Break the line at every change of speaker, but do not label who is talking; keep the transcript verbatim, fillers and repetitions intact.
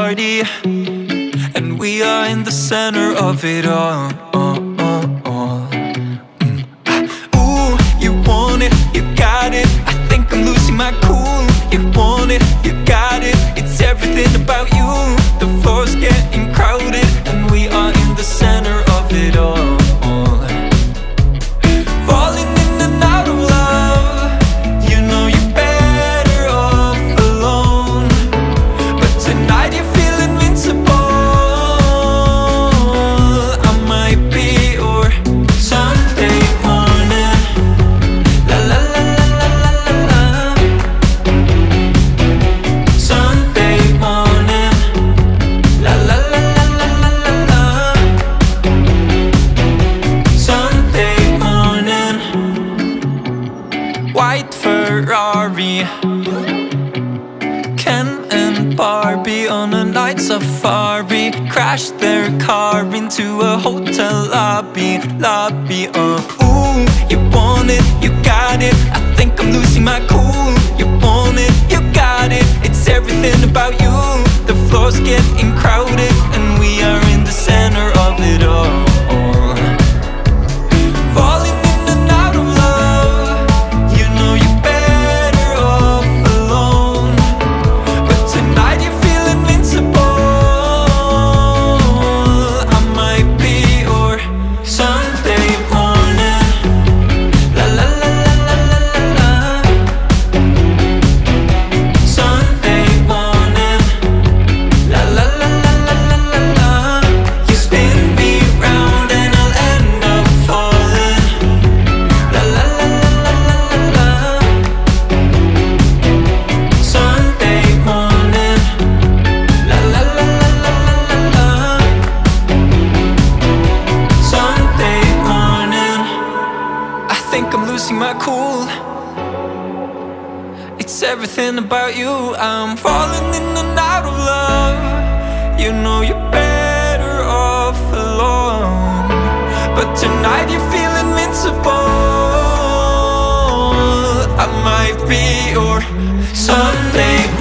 party, and we are in the center of it all. Mm. Ooh, you want it, you got it. I think I'm losing my cool. You want it, you got it. It's everything about you. The floor's getting crowded, and we are in the center of it all. Falling in and out of love, you know you're better off alone. But tonight you feel invincible. I might be your Sunday morning. La la la la la la la. Sunday morning. La la la la la la la la. Sunday morning. White Ferrari, Ken and Barbie on a night safari. Crashed their car into a hotel lobby, lobby, uh Ooh, you want it, you got it. I think I'm losing my cool. You want it, you got it. It's everything about you. The floor's getting crowded, and we are in the center of it all. Falling in and out of love, you know you're better off alone. But tonight you feel invincible. I might be your Sunday morning. La la la la la la la la. Sunday morning. La la la la la la la la. You spin me round and I'll end up falling. La la la la la la la la. Sunday morning. La la la la la la la la. Sunday morning. I think I'm losing my cool. It's everything about you. I'm falling in and out of love. You know you're better off alone. But tonight you feel invincible. I might be your Sunday